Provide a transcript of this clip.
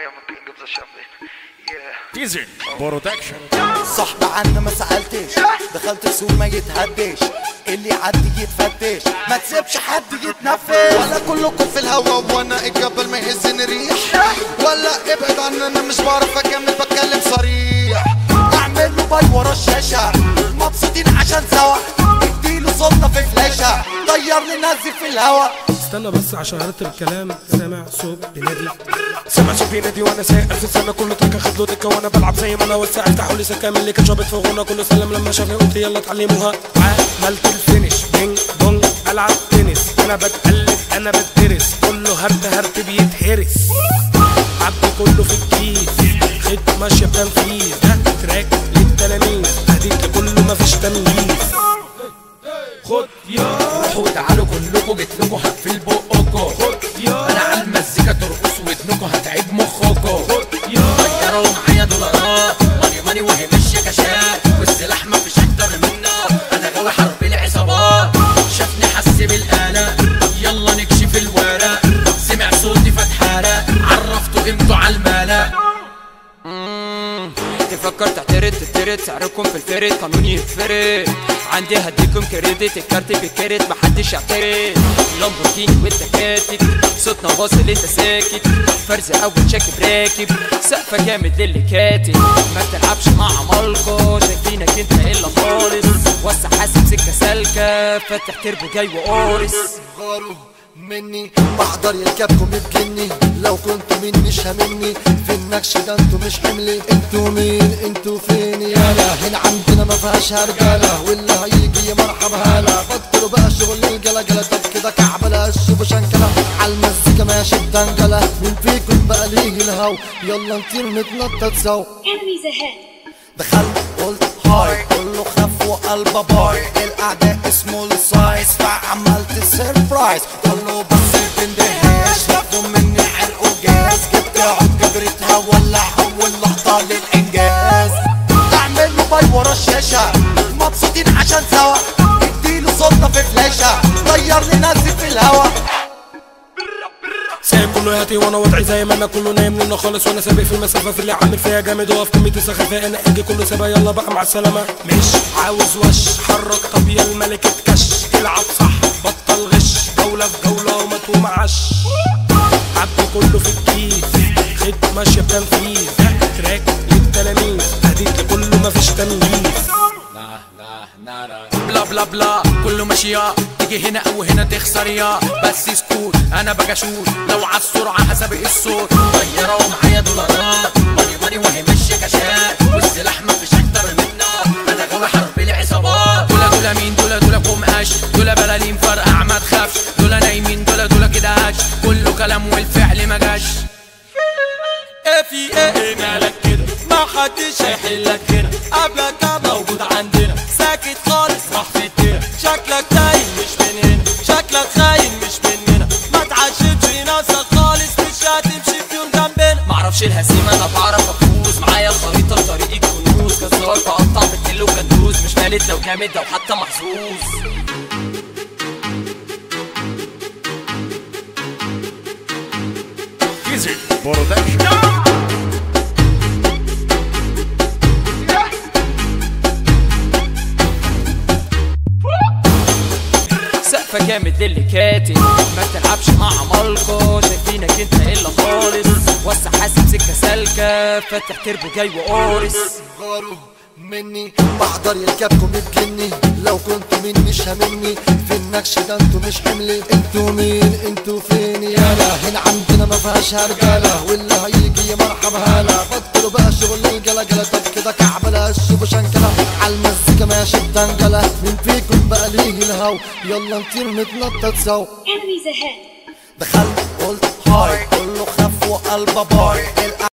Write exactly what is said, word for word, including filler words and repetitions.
am a king of the shuffling. Yeah. ديزل برودكشن. صاحبي عنا ما سألتش، دخلت السوق ما يتهدش، اللي يعدي يتفتش، ما تسيبش حد يتنفس. ولا كلكم في الهوا وانا الجبل ما يهزني ريح، ولا ابعد عني انا مش بعرف اكمل بتكلم صريح. اعمل له باي ورا الشاشة، مبسوطين عشان سوا، اديله صوتنا في فلاشة، طيرني نزل في الهوا. استنى بس عشان هرتب الكلام. سامع صوت بينادي، سامع صوت بينادي وانا سايق ألف سنة، كله ترك اخد له دكة وانا بلعب زي ما انا وسع. افتحوا لي سكة من اللي كان شابط في غنى، كله سلم لما شافني قلت يلا اتعلموها. عملت الفينش بينج بونج، العب تنس انا بتقلب انا بدرس، كله هرت هرت بيتهرس. عبد كله في الكيس، خد ماشية بتنفيذ، ده تراك للتلاميذ، هديك لكله مفيش تمييز. خد يا روحوا تعالوا كلكوا جيتلكوا هقفل بقكوا. خد يا انا على المزيكا ترقص ودنكوا هتعيب مخكوا. خد يا طيروا معايا دولارات، ماني ماني وهي مش كاشات، والسلاح مفيش اكتر منه، انا غاوي حرب العصابات. شافني حس بالقلق، يلا نكشف الورق، سمع صوتي فتحرق، عرفته قيمته على الملأ. تفكر تعترض تترد، سعركم في الفرد قانوني يتفرد، عندي هديكم كريدت، الكارت بالكارت محدش يعترض. لامبورجيني والتكاتك، صوتنا واصل انت ساكت، فرز اول شاكب راكب، سقفة جامد للي كاتب. ما تلعبش مع عمالقة، شايفينك انت الا خالص، وسع حاسب سكة سالكة، فاتح تربو جاي وقارص. غاروا مني بحضر يركبكم بتجني، لو كنتوا مين مش هامني، في النكش ده انتوا مش حملي. انتوا مين انتوا فين يالا، هنا عندنا ما فيهاش هرجله، واللي هيجي مرحب هلا. بطلوا بقى شغل الجلجله، طب كده كعبله الشوف شنكله، عالمزيكا ماشي بدنجله، مين فيكم بقى ليه الهو، يلا نطير نتنطط سوا. Enemies ahead. دخلت قلت هاي، كله خف وقلبه باي، الاعداء سمول سايز، فعملت سيربرايز، كله بس بندهاش، لفوا مني عرق وجاز، جبت عود جبرتها ولعها واللقطه للانجاز. اعمل له باي ورا الشاشه، مبسوطين عشان سوا، اديله صوتنا في فلاشه، طيرني نزل في الهوا. سايب كله يهاتي وانا وضعي زي ما انا، كله نايم منه خالص وانا سابق في المسافه، في اللي عامل فيها جامد واقف كميه السخافه، انا اجي كله سابق يلا بقى مع السلامه. مش عاوز وش حرك، طب يا الملك اتكش، العب صح بطل غش، جوله في جوله ومات ومعش. عبد كله في الكيس، خد ماشيه بتنفيذ، تراك للتلاميذ، هديك لكله مفيش تمييز. بلا بلا بلا كله ماشية، تيجي هنا او هنا تخسر يا بس سكوت، انا باجي اشوت لو عالسرعة هسابق الصوت. طيرة ومعايا دولارات، ماني ماني وهي مش كاشات، والسلاح مفيش اكتر منه، انا غاوي حرب العصابات. دولا دولا مين دولا دولا قوم قش، دولا بلالين فرقع ما تخافش، دولا نايمين دولا دولا كده هش، كله كلام والفعل ما جاش. ايه في ايه مالك كده، ما حدش هيحلك هنا، قبلك كان موجود عندنا، ساكت خالص راح في الدنيا، شكلك تاين مش من هنا، شكلك خاين مش مننا، ما تعشتش ناسك خالص، مش هتمشي في يوم جنبنا. معرفش الهزيمة انا بعرف افوز، معايا الخريطة لطريق الكنوز، جزار بقطع بالكيلو وكندوز، مش مالت لو جامد لو حتى محظوظ. ديزل برودكشن. سقفة جامد للي كاتب، ما تلعبش مع عمالقة، شايفينك انت الا خالص، وسع حاسب سكة سالكة، فاتح تربو جاي وقارص. غاروا مني بحضر يركبكم بتجني، لو كنتوا مين مش هامني، في النكش ده انتوا مش حملي. انتوا مين انتوا فين يالا، هنا عندنا ما فيهاش هرجله، واللي هيجي مرحب هلا. بطلوا بقى شغل الجلجله، طب كده كعبله الشوف شنكله، عالمزيكا ماشي بدنجله، مين فيكم بقى ليه الهو، يلا نطير نتنطط سوا. Enemies ahead. دخلت قلت هاي، كله خف وقلبه باي.